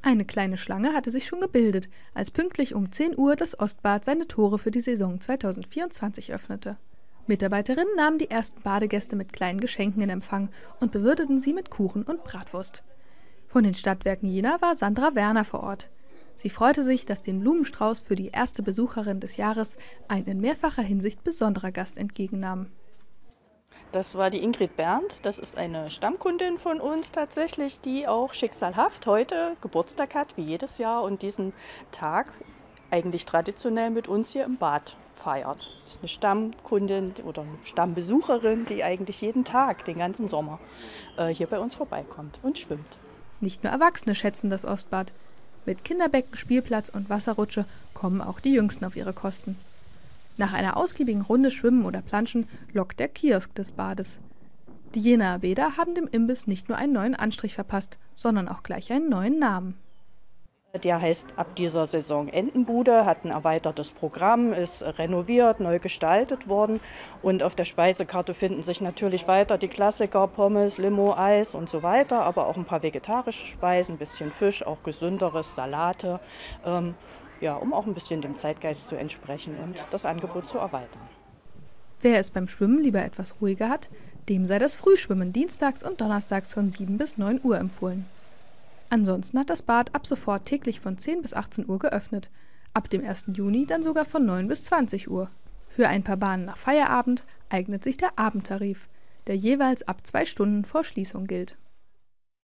Eine kleine Schlange hatte sich schon gebildet, als pünktlich um 10 Uhr das Ostbad seine Tore für die Saison 2024 öffnete. Mitarbeiterinnen nahmen die ersten Badegäste mit kleinen Geschenken in Empfang und bewirteten sie mit Kuchen und Bratwurst. Von den Stadtwerken Jena war Sandra Werner vor Ort. Sie freute sich, dass den Blumenstrauß für die erste Besucherin des Jahres ein in mehrfacher Hinsicht besonderer Gast entgegennahm. Das war die Ingrid Berndt. Das ist eine Stammkundin von uns tatsächlich, die auch schicksalhaft heute Geburtstag hat, wie jedes Jahr, und diesen Tag eigentlich traditionell mit uns hier im Bad feiert. Das ist eine Stammkundin oder eine Stammbesucherin, die eigentlich jeden Tag, den ganzen Sommer, hier bei uns vorbeikommt und schwimmt. Nicht nur Erwachsene schätzen das Ostbad. Mit Kinderbecken, Spielplatz und Wasserrutsche kommen auch die Jüngsten auf ihre Kosten. Nach einer ausgiebigen Runde Schwimmen oder Planschen lockt der Kiosk des Bades. Die Jenaer Bäder haben dem Imbiss nicht nur einen neuen Anstrich verpasst, sondern auch gleich einen neuen Namen. Der heißt ab dieser Saison Entenbude, hat ein erweitertes Programm, ist renoviert, neu gestaltet worden. Und auf der Speisekarte finden sich natürlich weiter die Klassiker, Pommes, Limo, Eis und so weiter, aber auch ein paar vegetarische Speisen, ein bisschen Fisch, auch gesünderes, Salate, um auch ein bisschen dem Zeitgeist zu entsprechen und das Angebot zu erweitern. Wer es beim Schwimmen lieber etwas ruhiger hat, dem sei das Frühschwimmen dienstags und donnerstags von 7 bis 9 Uhr empfohlen. Ansonsten hat das Bad ab sofort täglich von 10 bis 18 Uhr geöffnet, ab dem 1. Juni dann sogar von 9 bis 20 Uhr. Für ein paar Bahnen nach Feierabend eignet sich der Abendtarif, der jeweils ab 2 Stunden vor Schließung gilt.